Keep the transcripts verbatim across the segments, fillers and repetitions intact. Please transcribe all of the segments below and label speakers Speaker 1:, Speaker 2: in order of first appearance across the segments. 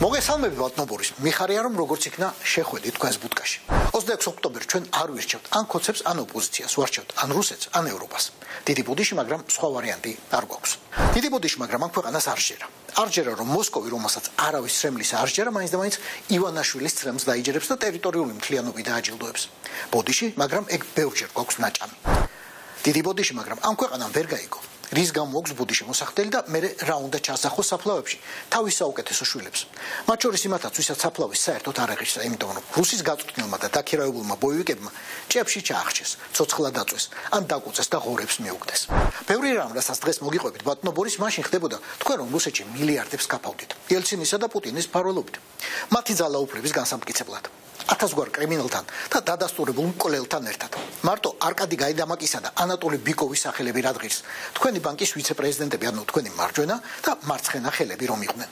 Speaker 1: მოგესალმები ბატონბორის, მიხარია რომ როგორც იქნა შეხვედით თქვენს ბუდკაში. ოცდაექვსი ოქტომბერს ჩვენ არ ვირჩევთ ან კოცებს, ან ოპოზიციას, ვარჩევთ ან რუსეთს, ან ევროპას. დიდი ბუდიში, მაგრამ სხვა ვარიანტი არ გვაქვს. დიდი ბუდიში, მაგრამ ამ ქვეყანას არ ჯერა. არ ჯერა რომ მოსკოვი, რომელსაც არავის ცრემლისა არ ჯერა, მაინც და მაინც ივანაშვილის ცრემლს დაიჯერებს და ტერიტორიული მთლიანობით დააჯილდოებს. ბოდიში, მაგრამ ეგ ბევრჯერ გვაქვს ნაჭამი. დიდი ბოდიში, მაგრამ ამ ქვეყანამ ვერ გაიგო. რის გამო აქვს ბუდიში მოსახდელი და მე რა უნდა ჩასახოს საფლავებში თავის საუკეთესო შვილებს. მათ შორის იმათაც, ვისაც საფლავის საერთოდ არ აღიშსა, იმიტომ რომ რუსის გაწვრთნილმა და დაქირავებულმა ბოივიკებმა ჭიებში ჩაახშეს, ცოცხლა დაწვეს, ან დაკუწეს და ღორებს მიუგდეს. ბევრი რამ, რასაც დღეს მოგიყვებით ბატონბორის, მაშინ ხდებოდა თქვენ რომ რუსეთში მილიარდებს გაფავდით. ელცინისა და პუტინის მფარველობით. მათი ძალაუფლების განსამტკიცებლად. ათასგვარ კრიმინალთან და დადასტურებულ მკვლელთან ერთად. მარტო არკადი გაიდამაკისა და ანატოლი ბიკოვის სახელები რადგირს. თქვენი ბანკის ვიცე-პრეზიდენტები, ანუ თქვენი მარჯვენა და მარცხენა ხელები რომ იყვნენ.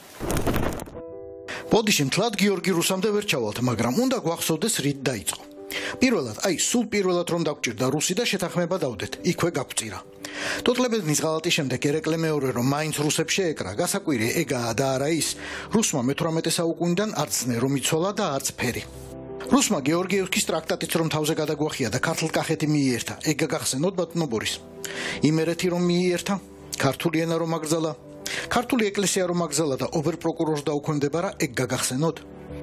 Speaker 1: ბოდიში მთლად გიორგი რუსამდე ვერ ჩავალთ, მაგრამ უნდა გვახსოვდეს რით დაიწყო. პირველად, აი, სულ პირველად რომ დაგვჭირდა რუსი და შეთანხმება დავდეთ, იქვე გაგვწირა. ტოტლებედნის ღალატის შემდეგ ერეკლე მეორე რომ მაინც რუსებს შეეკრა, გასაკვირი ეგაა და არა ის, რუსმა მეთვრამეტე საუკუნიდან არც ზნე რომ იცოლა და არც ფერი. რუსმა გეორგიევსკის ტრაქტატიც რომ თავზე გადაგვახია და ქართლ-კახეთი მიიერთა, ეგ გაგახსენოთ ბატონბორის. იმერეთი რომ მიიერთა, ქართული ენა რომ აგრძალა, ქართული ეკლესია რომ აგრძალა და ობერ-პროკურორს დაუქვემდებარა, ეგ გაგახსენოთ.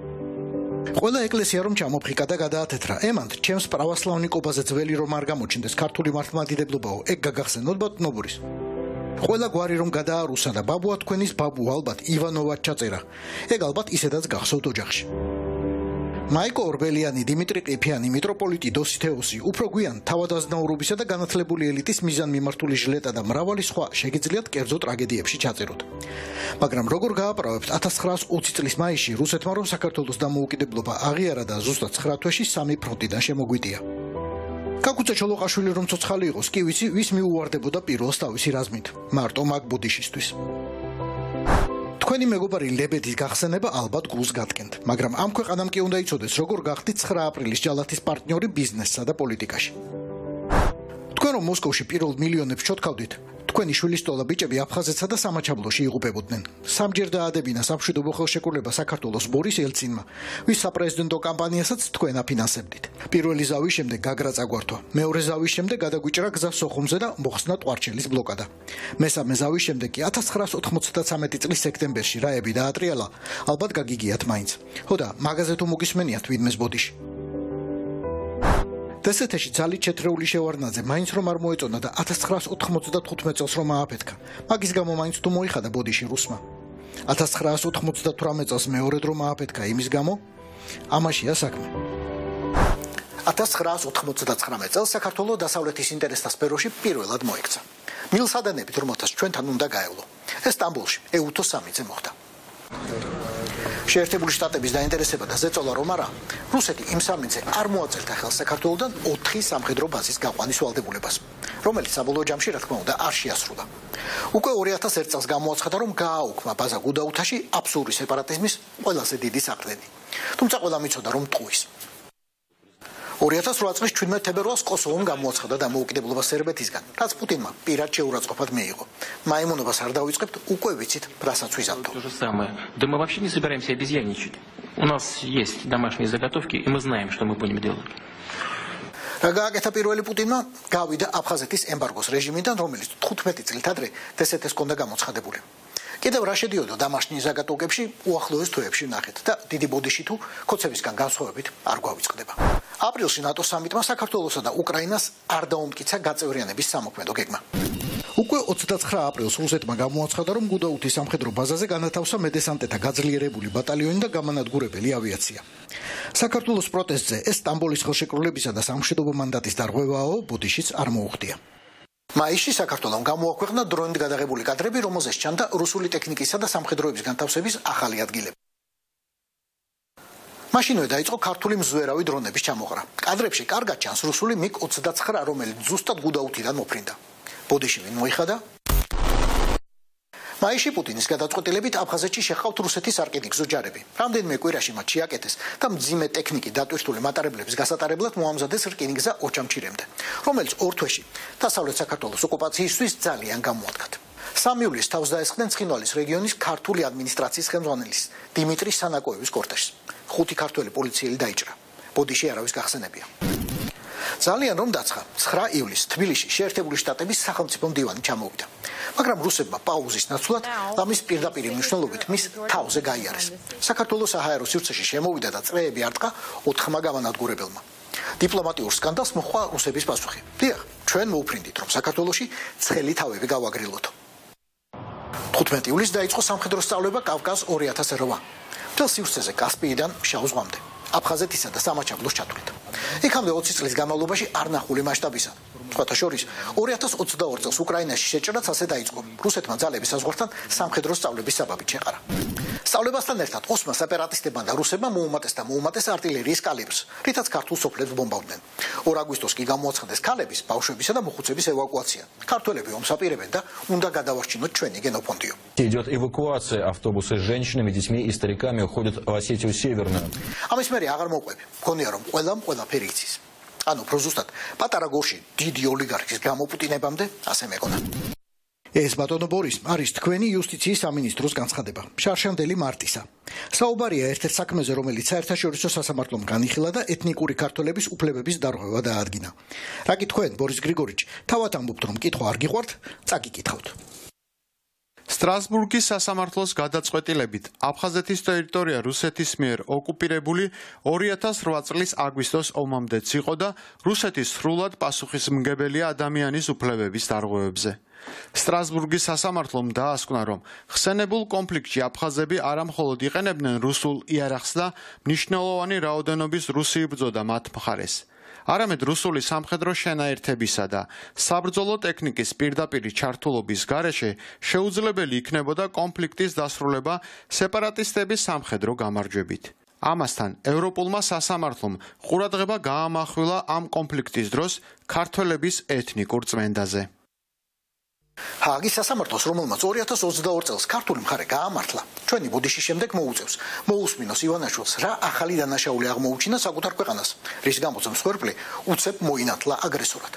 Speaker 1: ყველა ეკლესია რომ ჩამოფხიკა და გადაათეთრა, ემანთ ჩემს პრავოსლავნიკობაზე ძველი რომ არ გამოჩნდეს ქართული მართლმადიდებლებაო, ეგ გაგახსენოთ ბატონბორის. ყველა გვარი რომ გადაარუსა და ბაბუა თქვენის ბაბუ ალბათ ივანოვად ჩაწერა, ეგ ალბათ ისედაც გახსოვთ ოჯახში. მაიკო ორბელიანი, დიმიტრი ყიფიანი, მიტროპოლიტი დოსითეოსი, უფრო გვიან თავადაზნაურობისა და განათლებული ელიტის მიზანმიმართული ჟლეტა და მრავალი სხვა შეგიძლიათ კერძო ტრაგედიებში ჩაწეროთ. მაგრამ როგორ გააправებთ ათას ცხრაას ოცი წლის მაისში რუსეთმა რომ საქართველოს დამოუკიდებლობა აღიარა და ზუსტად ცხრა თვეში სამი ფრონტიდან შემოგვიტია. კაკუწე ჩოლოყაშვილი რომ ცოცხალი იყოს, კი ვიცი, ვის მიუვარდებოდა პირველს თავისი რაზმით, მარტო მაგ ბუდიშისთვის. თქვენი მეგობარი ლებედის გახსენება ალბათ გულს გატკენთ, მაგრამ ამ ქვეყანამ კი უნდა იცოდეს, როგორ გახდით ცხრა აპრილის ჯალათის პარტნიორი ბიზნესსა და პოლიტიკაში. თქვენ რომ მოსკოვში პირველ მილიონებს ჩოთქავდით, თქვენი შვილისწოლა ბიჭები აფხაზეთსა და სამაჩაბლოში იღუპებოდნენ. სამჯერ დაადებინა სამშვიდობო ხელშეკრულება საქართველოს ბორის ელცინმა, ვის საპრეზიდენტო კამპანიასაც თქვენ აფინანსებდით. პირველი ზავის შემდეგ გაგრა წაგვართვა, მეორე ზავის შემდეგ გადაგვიჭრა გზა სოხუმზე და მოხსნა ტყვარჩელის ბლოკადა. მესამე ზავის შემდეგ კი ათას ცხრაას ოთხმოცდათვრამეტი წლის სექტემბერში რაები დაატრიალა, ალბათ გაგიგიათ მაინც. ხო და მაგაზე თუ მოგისმენიათ ვინმეს ბოდიში. დსთ-ში ძალით შეტრეული შევარდნაძე მაინც რომ არ მოეწონა და ათას ცხრაას ოთხმოცდათხუთმეტ წელს რომ ააფეთქა. მაგის გამო მაინც თუ მოიხადა ბოდიში რუსმა. ათას ცხრაას ოთხმოცდათვრამეტ წელს მეორედ რომ ააფეთქა იმის გამო, ამაშია საქმე. ათას ცხრაას ოთხმოცდათვრამეტ წელს საქართველოს დასავლეთის ინტერესთა სფეროში პირველად მოექცა. მილსადენებით რომელთაც ჩვენთან უნდა გაევლო. ეს სტამბოლში ეუთო სამიძე მოხდა. შეერთებული შტატების დაინტერესება და ზეწოლა რომ არა, რუსეთი იმ სამიძე არ მოაწერდა ხელს საქართველოსთან ოთხი სამხედრო ბაზის გაყვანის ვალდებულებას, რომელიც საბოლოო ჯამში რა თქმა უნდა არ შეასრულა. უკვე ორი ათას ერთ წელს გამოაცხადა რომ გააუქმა ბაზა გუდაუთაში აბსურდი სეპარატიზმის ყველაზე დიდი საყრდენი. თუმცა ყველა მიცოდა რომ ტყუის. ორი ათას რვა წლის ჩვიდმეტ თებერვალს კოსოვომ გამოაცხადა დამოუკიდებლობა სერბეთისგან, რაც პუტინმა პირად შეურაცხყოფად მიიღო. მაიმუნობას არ დავიწყებთ, უკვე ვიცით, რასაც ვიზამთო.
Speaker 2: То же самое. Да мы вообще не собираемся обезьянничать. У нас есть домашние заготовки, и мы знаем, что мы будем делать.
Speaker 1: რა გააკეთა პირველი პუტინმა? გავიდა აფხაზეთის ემბარგოს რეჟიმიდან, რომელიც თხუთმეტი წლით ადრე დსთ-ს ჰქონდა გამოცხადებული. კიდევ რა შედიოდა დამაშნიის ზაგატოვრებში, უახლოეს თვეებში ნახეთ და დიდი ბოდიში თუ კოცებისგან განსხვავებით არ გვავიწყდება. აპრილში ნატო სამიტმა საქართველოსა და უკრაინას არ დაუმტკიცა გაწევრიანების სამოქმედო გეგმა. უკვე ოცდაცხრა აპრილს რუსეთმა გამოაცხადა, რომ გუდაუთის სამხედრო ბაზაზე განათავსა მედესანტეთა გაძლიერებული ბატალიონი და გამანადგურებელი ავიაცია. საქართველოს პროტესტზე ეს სტამბოლის ხელშეკრულებისა და სამშვიდობო მანდატის დარღვევაო ბოდიშიც არ მოუხდია. მაისში საქართველოს გამოაქვეყნა დრონით გადაღებული კადრები, რომელზეც ჩანდა რუსული ტექნიკისა და სამხედროების განთავსების ახალი ადგილები. მაშინვე დაიწყო ქართული მზვერავი დრონების ჩამოყრა. კადრებში კარგად ჩანს რუსული მიგ ოცდაცხრა, რომელიც ზუსტად გუდაუთიდან მოფრინდა. ბოდიში ვინ მოიხადა? მაისში პუტინის გადაწყვეტილებით აფხაზეთში შეჰყავთ რუსეთის არკინიგზო ჯარები. რამდენიმე კვირაში მათ შეაკეთეს და მძიმე ტექნიკით დატვირთული მატარებლების გასატარებლად მოამზადეს რკინიგზა ოჩამჩირემდე, რომელიც ორ თვეში დასავლეთ საქართველოს ოკუპაციისთვის ძალიან გამოადგათ. სამი ივლისს თავს დაესხნენ ცხინვალის რეგიონის ქართული ადმინისტრაციის ხელმძღვანელის დიმიტრი სანაკოევის კორტეჟს. ხუთი ქართველი პოლიციელი დაიჭრა. ბოდიში არავის გახსენებია. ძალიან რომ დაცხა, ცხრა ივლისს თბილისში შეერთებული შტატების სახელმწიფო მდივანი ჩამოვიდა. მაგრამ რუსებმა პაუზის ნაცვლად ამის პირდაპირი მნიშვნელობით მის თავზე გაიარეს. საქართველოს საჰაერო სივრცეში შემოვიდა და წრეები არტყა ოთხმა გამანადგურებელმა. დიპლომატიურ სკანდალს მოჰყვა რუსების პასუხი. დიახ, ჩვენ მოვფრინდით, რომ საქართველოში ცხელი თავები გავაგრილოთო. თხუთმეტი ივლისს დაიწყო სამხედრო სწავლება კავკაზ ორი ათას რვა. მთელ სივრცეზე კასპიიდან შავ ზღვამდე, აფხაზეთისა და სამაჩაბლოს ჩათვლით. იქამდე ოცი წლის განმავლობაში არ ნახული მასშტაბისა. სხვათა შორის ორი ათას ოცდაორ წელს უკრაინაში შეჭრაც ასე დაიწყო. რუსეთმა ძალების საზღვართან სამხედრო სწავლების საბაბით შეყარა. სწავლებასთან ერთად ოსმა სეპარატისტებმა და რუსებმა მოუმატეს და მოუმატეს артиლერიის კალიბრს, რითაც ქართულ სოფლებს ბომბავდნენ. ორ აგვისტოს კი გამოაცხადეს ქალების, ბავშვებისა და მოხუცების ევაკუაცია. ქართველები ომს აპირებენ და უნდა გადავარჩინოთ ჩვენი გენოფონდიო.
Speaker 3: Идет эвакуация, автобусы с женщинами, детьми и стариками уходят в Осетию Северную.
Speaker 1: ამის მერე აღარ მოყვები. მგონია რომ ყველამ ყველაფერი იცის. ანუ პროზუსტად პატარა გორში დიდი ოლიგარქის გამოპუტინებამდე ასე მეკონა. ეს ბატონო ბორის არის თქვენი იუსტიციის სამინისტროს განცხადება შარშანდელი მარტისა. საუბარია ერთ-ერთ საქმეზე, რომელიც საერთაშორისო სასამართლომ განიხილა და ეთნიკური ქართველების უფლებების დარღვევა დაადგინა. რა გითხოვენ ბორის გრიგორიჩ, თავად ამბობთ რომ კითხვა არ გიყვართ, წაგიკითხავთ.
Speaker 4: სტრასბურგის სასამართლოს გადაწყვეტილებით აფხაზეთის ტერიტორია რუსეთის მიერ ოკუპირებული ორი ათას რვა წლის აგვისტოს ომამდეც იყო და რუსეთის სრულად პასუხისმგებელია ადამიანის უფლებების დარღვევებზე. სტრასბურგის სასამართლომ დაასკვნა, რომ ხსენებულ კონფლიქტში აფხაზები არამხოლოდ იყენებდნენ რუსულ იარაღს და მნიშვნელოვანი რაოდენობის რუსი იბრძოდა მათ მხარეს. არამედ რუსული სამხედრო შენაერთებისა და საბრძოლო ტექნიკის პირდაპირი ჩართულობის გარეშე შეუძლებელი იქნებოდა კონფლიქტის დასრულება სეპარატისტების სამხედრო გამარჯვებით. ამასთან ევროპულმა სასამართლომ ყურადღება გაამახვილა ამ კონფლიქტის დროს ქართველების ეთნიკურ წმენდაზე. ჰააგის სასამართლოს, რომელმაც ორი ათას ოცდაორ წელს ქართული მხარე გაამართლა, ჩვენი ბოდიშის შემდეგ მოუწევს მოусმინოს ივანაშვილს რა ახალი დანაშაული აღმოუჩინა საკუთარ ქვეყანას, რის გამოც მსხვერპლი უცებ მოინათლა აგრესორად.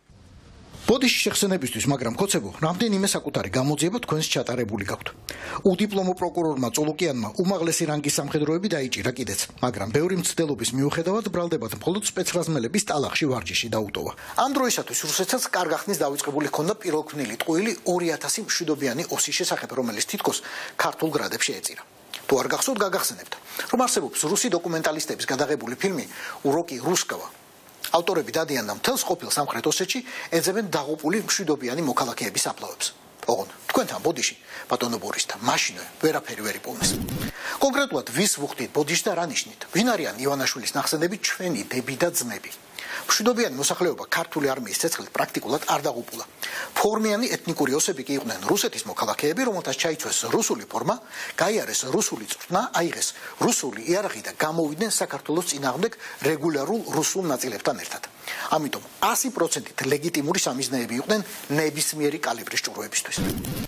Speaker 4: ბოდიშის შეხსენებისთვის, მაგრამ ხოცებო, რამდენიმე საკუთარი გამოძიება თქვენს ჩატარებული გაქვთ. უდიპლომო პროკურორმა წოლოკიანმა უმაღლესი რანგის სამხედროები დაიჭირა კიდეც, მაგრამ ბევრი მცდელობის მიუხედავად ბრალდებად მხოლოდ სპეცრაზმელების ტალახში ვარჯიში დაუტოვა. ამ დროისათვის რუსეთსაც კარგახნის დავიწყებული ჰქონდა პირველქმნილი ტყუილი ორი ათასი მშვიდობიანი ოსის შესახებ, რომელიც თითქოს ქართულ გრადებს შეეწირა. თუ არ გახსოვთ, გაგახსენებთ, რომ არსებობს რუსი დოკუმენტალისტების გადაღებული ფილმი „უროკი რუსკავა“. ავტორები დადიან და მთელს ყოფილ სამხრეთ ოსეთში ეძებენ დაღუპული მშვიდობიანი მოქალაქეების აფლავებს. ოღონდ თქვენთან ბოდიში ბატონო ბორისთან მაშინვე ვერაფერი ვერ იპოვნეს. კონკრეტულად ვის ვუხდით ბოდიში და რა ნიშნით? ვინ არიან ივანაშვილის ნახსენები ჩვენი დები და ძმები? მშვიდობიანი მოსახლეობა ქართული არმიის ცეცხლით პრაქტიკულად არ დაღუპულა. ფორმიანი ეთნიკური ოსები კი იყვნენ რუსეთის მოქალაქეები, რომელთაც ჩაიცვეს რუსული ფორმა, გაიარეს რუსული წვრთნა, აიღეს რუსული იარაღი და გამოვიდნენ საქართველოს წინააღმდეგ რეგულარულ რუსულ ნაწილებთან ერთად. ამიტომ ასი პროცენტით ლეგიტიმური სამიზნეები იყვნენ ნებისმიერი კალიბრის ჭურვებისთვის.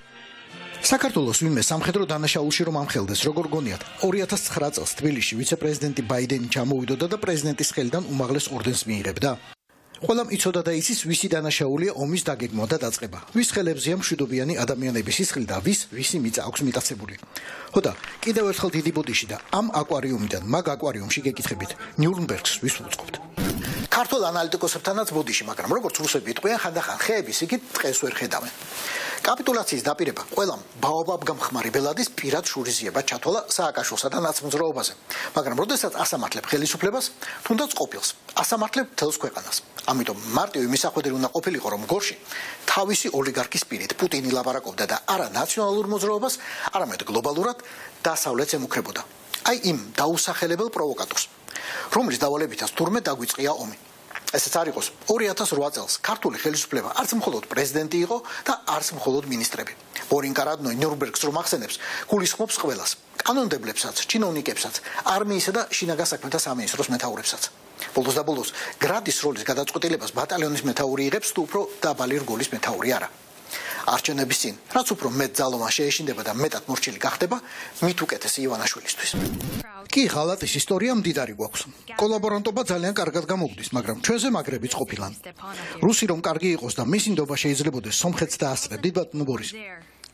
Speaker 4: საქართველოს ვინმე სამხედრო დანაშაულში რომ ამხელდეს, როგორ გონიათ, ორი ათას ცხრა წელს თბილისში ვიცე-პრეზიდენტი ბაიდენი ჩამოვიდოდა და პრეზიდენტის ხელიდან უმაღლეს ორდენს მიიღებდა. ყველამ იცოდა და იცის, ვისი დანაშაულია ომის დაგეგმვა და დაწყება, ვის ხელებზეა მშვიდობიანი ადამიანების სისხლი და ვის ვისი მიწა აქვს მიტაცებული. ხოდა, კიდევ ერთხელ დიდი ბოდიში და ამ აკვარიუმიდან მაგ აკვარიუმში გეკითხებით, ნიურნბერგს ვის ვუწყობთ? ქართულ ანალიტიკოსებთანაც ბოდიში, მაგრამ როგორც რუსები იტყვიან, ხანდახან ხეების იქით ტყეს ვერ ხედავენ. კაპიტულაციის დაპირება ყველამ ბაობაბგამხმარი ბელადის პირად შურიზიება ჩათვალა სააკაშვილსა და ნაცმოძრაობაზე, მაგრამ როდესაც ასამართლებ ხელისუფლებას, თუნდაც ყოფილს, ასამართლებ მთელს ქვეყანას. ამიტომ მარტივი მისახვედრი უნდა ყოფილიყო, რომ გორში თავისი ოლიგარქის პირით პუტინი ლაპარაკობდა და არა ნაციონალურ მოძრაობას, არამედ გლობალურად დასავლეთს ემუქრებოდა. აი იმ დაუსახელებელ პროვოკატორს, რომლის დავალებითაც თურმე დაგვიწყია ომი. ესეც არ იყოს ორი ათას რვა წელს ქართული ხელისუფლება არც მხოლოდ პრეზიდენტი იყო და არც მხოლოდ მინისტრები. ბორინკა რადნოი ნიურნბერგს რომ ახსენებს, გულისხმობს ყველას, კანონმდებლებსაც, ჩინოვნიკებსაც, არმიისა და შინაგან საქმეთა სამინისტროს მეთაურებსაც. ბოლოს და ბოლოს გრადის როლის გადაწყვეტილებას ბატალიონის მეთაური იღებს, თუ უფრო დაბალი რგოლის მეთაური არა. არჩევნების წინ, რაც უფრო მეტ ძალოვან შეეშინდება და მეტად მორჩილი გახდება, მით უკეთესი ივანაშვილისთვის. კი, ღალატის ისტორია მდიდარი გვაქვს. კოლაბორანტობა ძალიან კარგად გამოგვდის, მაგრამ ჩვენზე მაგრებიც ყოფილან. რუსი რომ კარგი იყოს და მისი ნდობა შეიძლებაოდეს სომხეთს დაასწრებდით, ბატონო ბორის.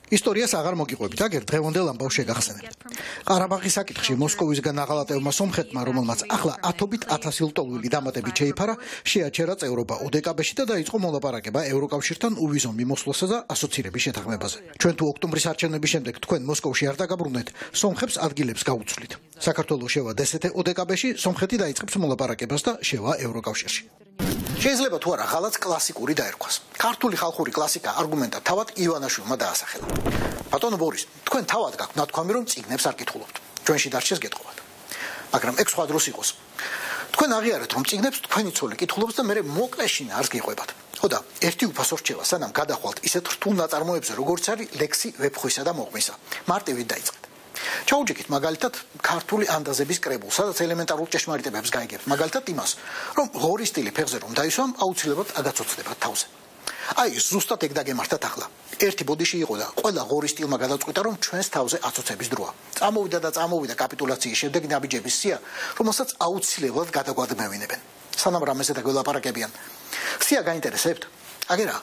Speaker 1: ისტორიას აღარ მოგიყვებით, აგერ დღევანდელ ამბავს შეგახსენებთ. ყარაბაღის საკითხში მოსკოვისგან აღალატევმა სომხეთმა, რომელმაც ახლა ათობით ათასი ლტოლვილი დამატებით შეიფარა, შეაჩერა წევრობა ოდეკაბეში და დაიწყო მოლაპარაკება ევროკავშირთან უვიზო მიმოსვლასა და ასოცირების შეთანხმებაზე. ჩვენ თუ ოქტომბრის არჩევნების შემდეგ თქვენ მოსკოვში არ დაგაბრუნეთ, სომხებს ადგილებს გაუცვლით. საქართველოს შევა დსთ ოდეკაბეში, სომხეთი დაიწყებს მოლაპარაკებას და შევა ევროკავშირში. შეიძლება თუ არა ღალატს კლასიკური დაერქვას. ქართული ხალხური კლასიკა არგუმენტად თავად ივანაშვილმა დაასახელა. ბატონო ბორის, თქვენ თავად გაქვთ ნათქვამი, რომ წიგნებს არ კითხულობთ. ჩვენში დარჩეს გეტყობათ. მაგრამ ეგ სხვა დროს იყოს. თქვენ აღიარეთ, რომ წიგნებს თქვენი ცოლი კითხულობს და მე მოკლეშინ არს გიყვებათ. ხო და ერთი უფასო რჩევა, სანამ გადახვალთ ისეთ რთულ ნაწარმოებზე, როგორც არის ლექსი ვეფხვისა და მოყმისა. მარტივით დაიწყეთ. ჩაუჯექით მაგალითად ქართული ანდაზების კრებულს, სადაც ელემენტარულ ჭეშმარიტებებს გაიგებთ, მაგალითად იმას, რომ ღორი სტილი ფეხზე რომ დაისვამ, აუცილებლად აგაცოცდებათ თავზე. აი, ზუსტად ეგ დაგემართათ ახლა. ერთი ბოდიში იყო და ყველა ღორი სტილმა გადაწყვიტა, რომ ჩვენს თავზე აცოცების დროა. წამოვიდა და წამოვიდა კაპიტულაციის შემდეგ ნაბიჯების სია, რომელსაც აუცილებლად გადაგვადმევინებენ. სანამ რამეზე დაგველაპარაკებიან. სია გაინტერესებთ? აგერა.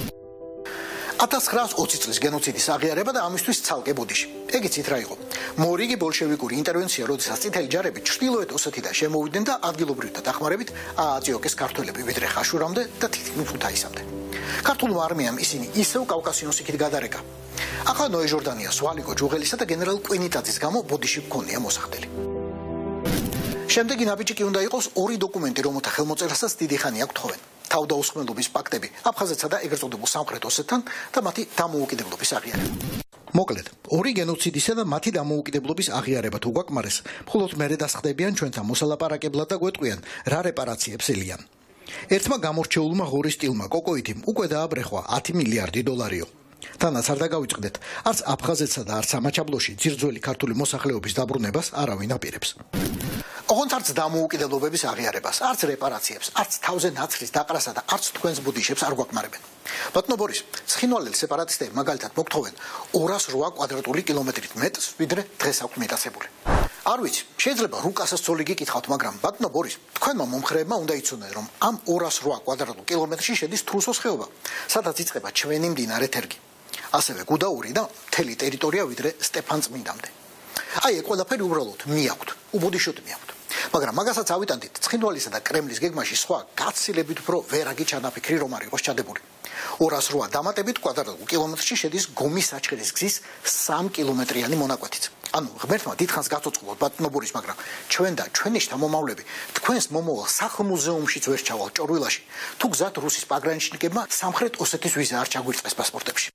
Speaker 1: ათას ცხრაას ოცი წლის გენოციდის აღიარება და ამისთვის ცალკე ბოდიში. ეგ იცით რა იყო? მორიგი ბოლშევიკური ინტერვენცია, როდესაც წითელი ჯარები ჩრდილოეთ ოსეთიდან შემოვიდნენ და ადგილობრივთა დახმარებით ააწიოკეს ქართველები ვიდრე ხაშურამდე და თითქმის ქუთაისამდე. ქართულმა არმიამ ისინი ისევ კავკასიონის იქით გადარეკა. ახლა ნოე ჟორდანიას, ვალიკო ჯუღელისა და გენერალ კვინიტაძის გამო ბოდიში გქონია მოსახდელი. შემდეგი ნაბიჯი კი უნდა იყოს ორი დოკუმენტი, რომელთა ხელმოწერასაც დიდი ხანი აქვს თხოვენ. თავდაუსხმელობის პაქტები აფხაზეთსა და ეგრეთ წოდებულ სამხრეთ ოსეთთან და მათი დამოუკიდებლობის აღიარება. მოკლედ, ორი გენოციდისა და მათი დამოუკიდებლობის აღიარება თუ გვაკმარეს, მხოლოდ მერე დასხდებიან ჩვენთან მოსალაპარაკებლად და გვეტყვიან, რა რეპარაციებს ელიან. ერთმა გამორჩეულმა ღორი სტილმა კოკოითიმ უკვე დააბრეხვა ათი მილიარდი დოლარიო. თანაც არ დაგავიწყდეთ, არც აფხაზეთსა და არც სამაჩაბლოში ძირძველი ქართული მოსახლეობის დაბრუნებას არავინ აპირებს. ოღონდ არც დამოუკიდებლობების აღიარებას, არც რეპარაციებს, არც თავზე ნაცრის დაყრასა და არც თქვენს ბუდიშებს არ გვაკმარებენ. ბატონო ბორის, ცხინვალელი სეპარატისტები მაგალითად მოგთხოვენ ორას რვა კვადრატული კილომეტრით მეტს, ვიდრე დღეს აქვს მიტაცებული. არ ვიცი, შეიძლება რუკასაც ცოლი გიკითხავთ, მაგრამ ბატონო ბორის, თქვენმა მომხრეებმა უნდა იცოდნენ, რომ ამ ორას რვა კვადრატულ კილომეტრში შედის თრუსოს ხეობა, სადაც იწყება ჩვენი მდინარე თერგი. ასევე გუდაური და მთელი ტერიტორია ვიდრე სტეფანწმინდამდე. აი, ეგ ყველაფერი უბრალოდ მიაქვთ, უბოდიშოთ მიაქვთ. მაგრამ მაგასაც ავიტანდით ცხინვალისა და კრემლის გეგმაში სხვა გაცილებით უფრო ვერაგი ჩანაფიქრი რომ არ იყოს ჩადებული. ორას რვა დამატებით კვადრატულ კილომეტრში შედის გომის საჩხერის გზის სამი კილომეტრიანი მონაკვეთიც. ანუ ღმერთმა დიდხანს გაწოწყლოთ ბატონო ბორის, მაგრამ ჩვენ და ჩვენი შთამომავლები თქვენს მომავალ სახლ-მუზეუმშიც ვერ ჩავალთ ჭორვილაში, თუ გზად რუსის პაგრანიჩნიკებმა სამხრეთ ოსეთის ვიზა არ ჩაგვირწყეს პასპორტებში.